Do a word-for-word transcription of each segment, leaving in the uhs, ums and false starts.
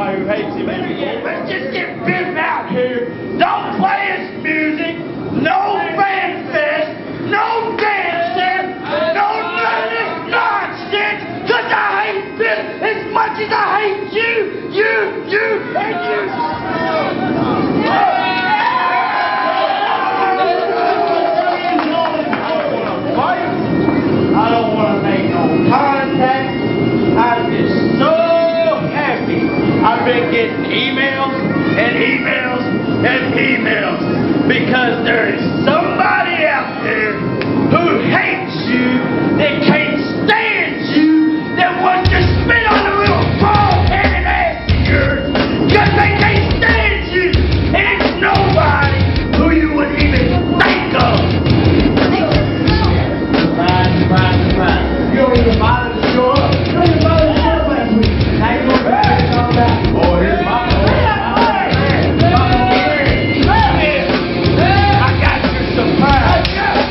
somebody who hates him anymore. Let's just get Biff out here. Don't play his music. No fan fest. No dancing. No none of this nonsense. Because I hate Biff as much as I hate you. You, you, and you. I don't want to make no contact. I'm just so happy. I've been getting emails and emails and emails because there is somebody out there who hates you, that can't stand you, that wants to spit on a little bald-headed ass of yours because they can't stand you, and it's nobody who you would even think of. Surprise, surprise, surprise. You don't even bother to show up. You don't even bother to show up last week. Now you're going to be talking about, oh, here's my boy. I got your surprise.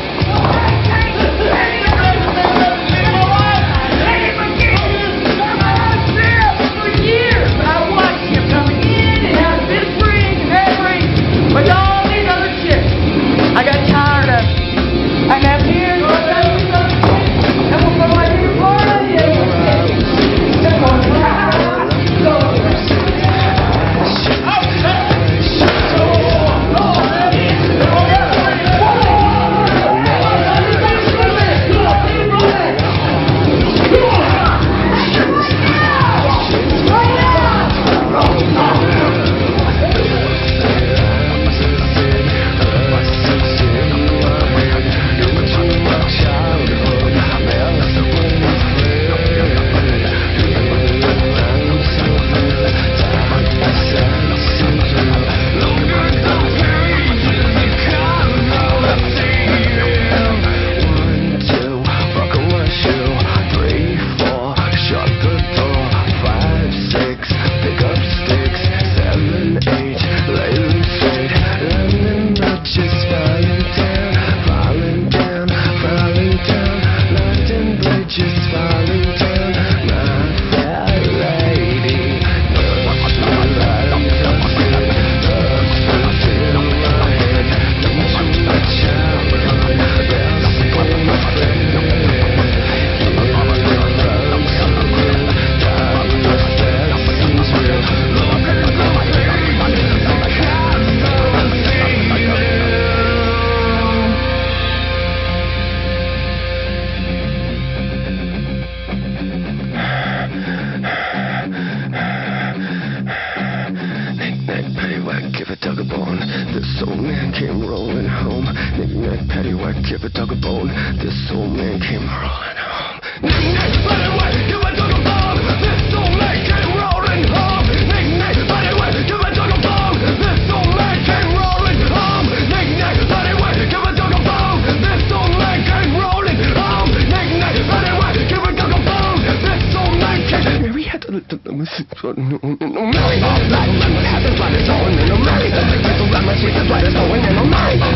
But all these other chicks, I got tired of it. And that here, and we'll go right here for This old man came rolling home. Knick-knack, paddywhack, give a dog a bone. This old man came rolling home. Knick-knack, paddywhack, give a dog a bone. This old man came rolling home. Knick-knack, paddywhack, give a dog a bone. This old man came rolling home. Knick-knack, paddywhack, give a dog a bone. This old man came rolling home. Knick-knack, paddywhack, give a dog a bone. This old man came. Mary had to. Mary, all black, had to find his own. Mary, the people that my sweet, that's why there's no one in my mind.